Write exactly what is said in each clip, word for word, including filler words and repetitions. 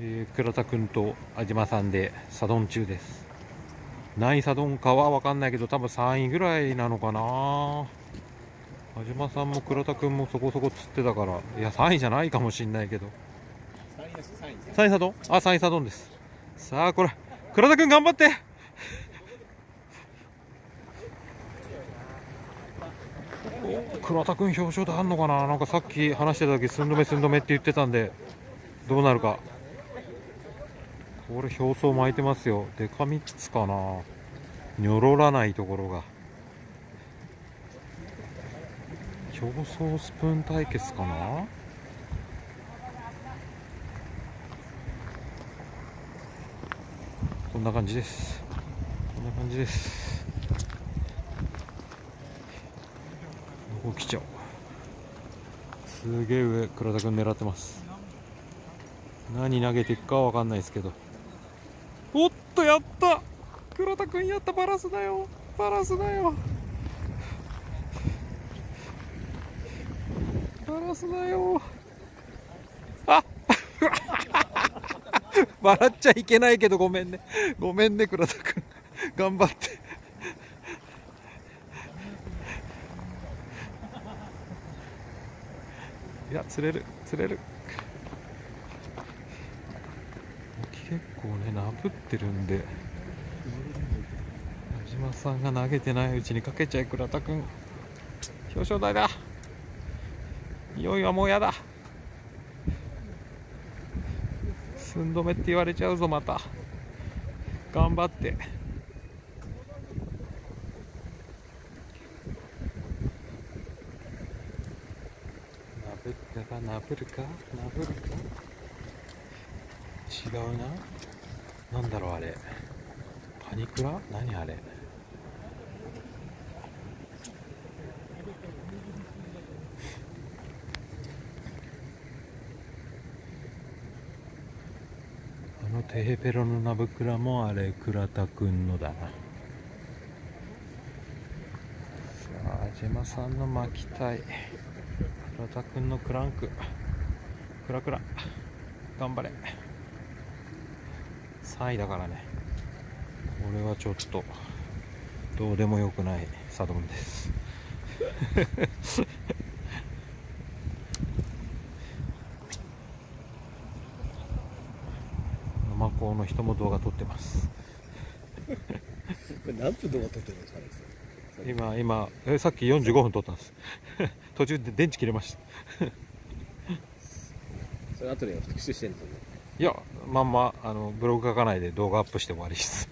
えー、倉田くんと安島さんでサドン中です。何位サドンかは分かんないけど、多分さんいぐらいなのかな。安島さんも倉田くんもそこそこ釣ってたから、いやさんいじゃないかもしんないけど、さんいサドン、あ、さんいサドンです。さあこれ倉田くん頑張って。倉田くん表彰であんのかな。なんかさっき話してた時寸止め寸止めって言ってたんで、どうなるか。これ表層巻いてますよ。デカミッツかな。にょろらないところが。表層スプーン対決かな。こんな感じです。こんな感じです。起きちゃう。すげえ上、倉田くん狙ってます。何投げていくかは分かんないですけど。おっと、やった、倉田くんやった。バラスだよ、バラスだよ、バラスだよ。あ笑っちゃいけないけどごめんね、ごめんね倉田くん頑張って。いや、釣れる釣れる。結構ね、なぶってるんで、安島さんが投げてないうちにかけちゃい。倉田くん表彰台だ。いよいよもうやだ。寸止めって言われちゃうぞ。また頑張って。なぶったか、なぶるか、なぶるか。違うな。なんだろうあれ。パニクラ？何あれ。あのテヘペロのナブクラもあれ倉田くんのだな。さあ安島さんの巻きたい。倉田くんのクランク、クラクラ頑張れ。さんいだからね。これはちょっとどうでもよくないサドンです生港の人も動画撮ってますこれ何分動画撮ってるんですかね。 今今えさっきよんじゅうごふん撮ったんです途中で電池切れましたそれ後で復習してるんですよね。 いや、まんまあのブログ書かないで動画アップして終わりです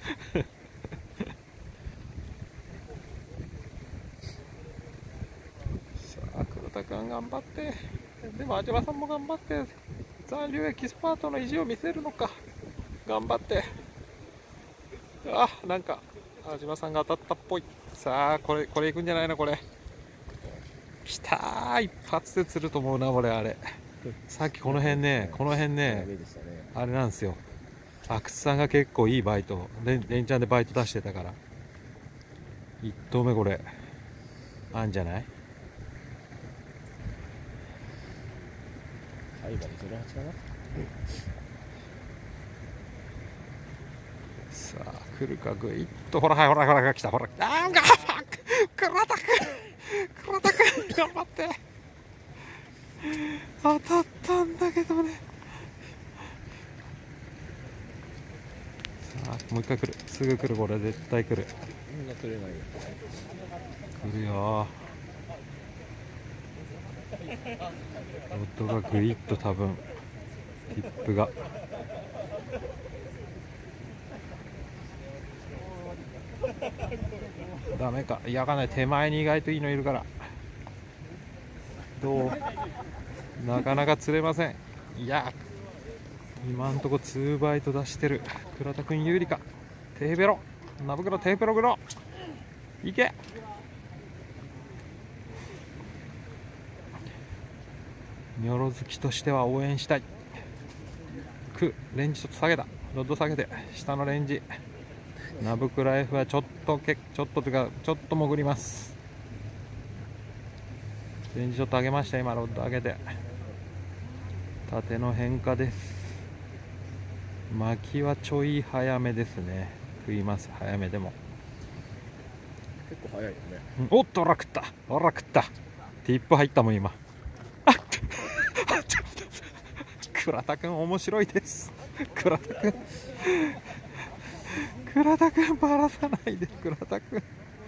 さあ黒田君頑張って。でも安島さんも頑張って、残留エキスパートの意地を見せるのか。頑張って。あ、なんか安島さんが当たったっぽい。さあこれこれいくんじゃないの。これきたー、一発で釣ると思うな俺。あれさっきこの辺ね、この辺ね、あれなんですよ。阿久津さんが結構いいバイト、連チャンでバイト出してたから、いっ投目これあんじゃない。 はい、ゼロはちかな。 さあ来るか、グイッと。ほら、はい、ほらほら来た。ほら、あーが倉田君倉田君頑張って。当たったんだけどね。さあもう一回来る、すぐ来る。これ絶対来る。 みんな取れないよ。 来るよ。ロッドがグイッと、多分ティップがダメか。いや、わかんない。手前に意外といいのいるから。どう、なかなか釣れません。いや、今んとこにバイト出してる。倉田君有利か。テーペロ、ナブクロ、テーペログロいけ。ニョロ好きとしては応援したい。くレンジちょっと下げた。ロッド下げて下のレンジ。ナブクラ F はちょっとけちょっとというかちょっと潜ります。レンジちょっと上げました。今ロッド上げて縦の変化です。 巻きはちょい早めですね。食います、早めでも。 結構早いよね。 うん、おっと、ほら食った、ほら食った。ティップ入ったもん今。あっ倉田くん面白いです。倉田くん倉田くんバラさないで、倉田くん。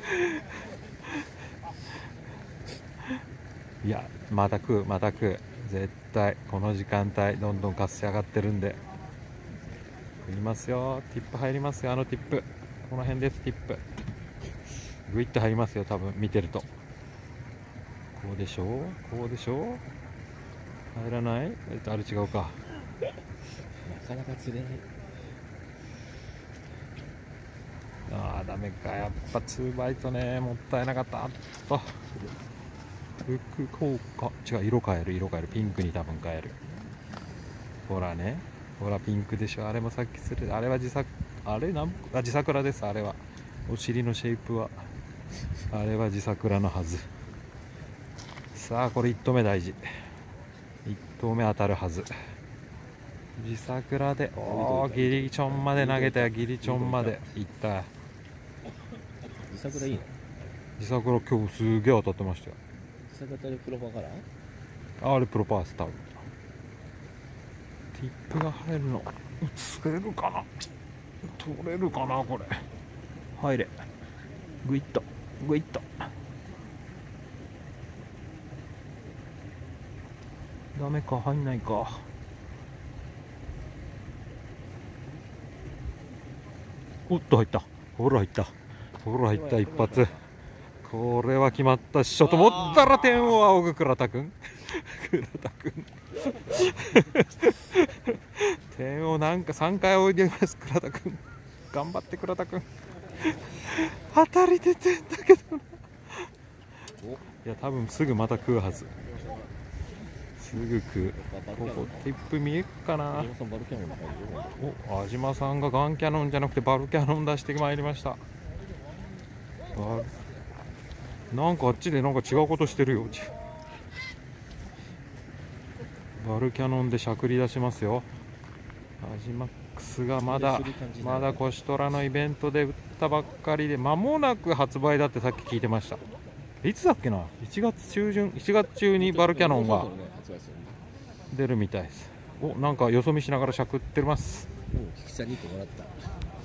いや、また食う、また食う。絶対この時間帯どんどん活性上がってるんで食いますよ。ティップ入りますよ。あのティップこの辺です。ティップグイッと入りますよ、多分見てると。こうでしょう、こうでしょう。入らない。えっとあれ違うか。 なかなか釣れない。 ああダメか、やっぱツーバイトね、もったいなかった。あっと服こうか、違う、色変える、色変える、ピンクに多分変える。ほらね、ほらピンクでしょ。あれもさっきする、あれは自作、あれなんあ自桜です。あれはお尻のシェイプはあれは自桜のはず。さあこれいち投目大事。いち投目当たるはず。自桜で、おーギリチョンまで投げたよ。ギリチョンまでいった。 自作でいいの？ 自桜今日すげえ当たってましたよ。 自作でプロパーカラーあれプロパースタウン。ティップが入るの釣れるかな、取れるかな。これ入れ、グイッとグイッと。ダメか、入んないか。おっと入った、ほら入った、ほら入った、一発。これは決まったっしょと思ったら点を仰ぐ倉田くん倉田くん点をなんかさんかい仰いでます。倉田くん頑張って、倉田くん当たり出てんだけどな。いや多分すぐまた食うはず。すぐ食う。ここティップ見えっかな。お、安島さんがガンキャノンじゃなくてバルキャノン出してまいりました。なんかあっちでなんか違うことしてるよ。バルキャノンでしゃくり出しますよ。アジマックスがまだまだコシトラのイベントで売ったばっかりで、間もなく発売だってさっき聞いてました。いつだっけな、いちがつ中旬、いちがつ中にバルキャノンが出るみたいです。お、なんかよそ見しながらしゃくってます。 キキちゃんにいっこもらった。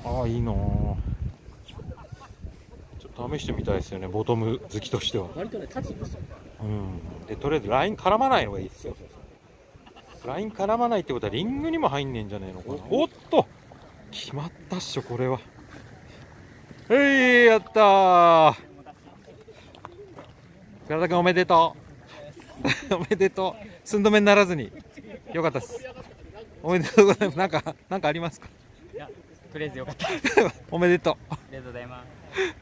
ああいいなぁ。ちょっと試してみたいですよね、ボトム好きとしては。 割とね、立つんですよ。 うん。でとりあえずライン絡まないのがいいですよ。ライン絡まないってことはリングにも入んねえんじゃねえのかな。おっと決まったっしょ、これは。えい、やったー。倉田君おめでとうおめでとう。寸止めにならずによかったです。おめでとうございます。なんかなんかありますか？ いや、とりあえずよかったですおめでとう。 ありがとうございます。